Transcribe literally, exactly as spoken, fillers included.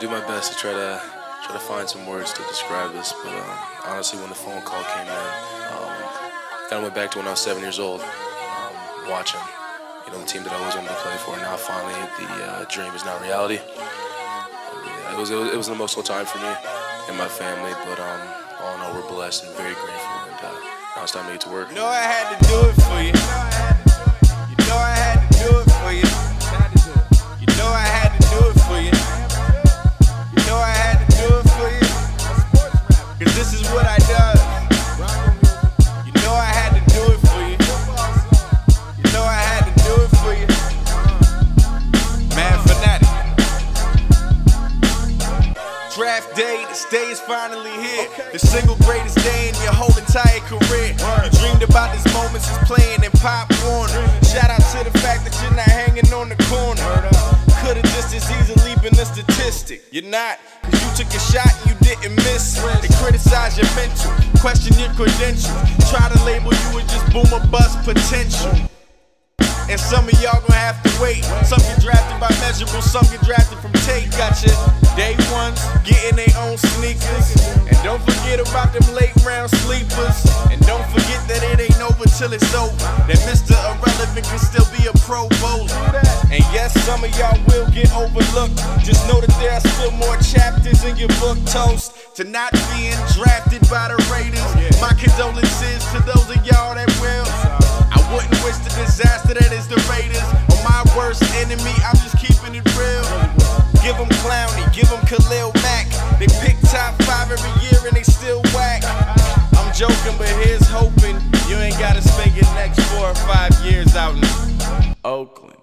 do my best to try to try to find some words to describe this, but um, honestly, when the phone call came in, um, kind of went back to when I was seven years old, um, watching, you know, the team that I always wanted to play for. And now finally, the uh, dream is now reality. It was, it was it was an emotional time for me and my family, but um, all in all, we're blessed and very grateful. And uh, now it's time to get to work. You know I had to do it for you. You know I had to do it for you. You know I had to do it for you. You know I had to do it for you. Cause this is what I done. You know I had to do it for you. You know I had to do it for you. MadFanatic. Draft day, this day is finally here. The single greatest day in your whole entire career. You dreamed about this moment since playing in Pop Warner. Shout out to the fact that you're not hanging on the corner. Could've just as easily been a statistic. You're not, cause you took a shot and you didn't miss. They criticize your mental, question your credentials, try to label you as just boom or bust potential. And some of y'all gonna have to wait. Some get drafted by measurables, some get drafted from tape. Got your day ones getting their own sneakers. And don't forget about them late round sleepers. And don't forget that it ain't over till it's over. That Mister Irrelevant can still be a pro bowler. And yes, some of y'all will get overlooked. Just know that there are still more chapters in your book. Toast to not being drafted by the Raiders. My condolences to those of y'all that will. I wouldn't wish the disaster that is the Raiders on my worst enemy. I'm just keeping it real. Give them Clowney, give them Khalil Mack. They pick top five every year and they still whack. I'm joking, but here's hoping you ain't gotta spend your next four or five years out in Oakland.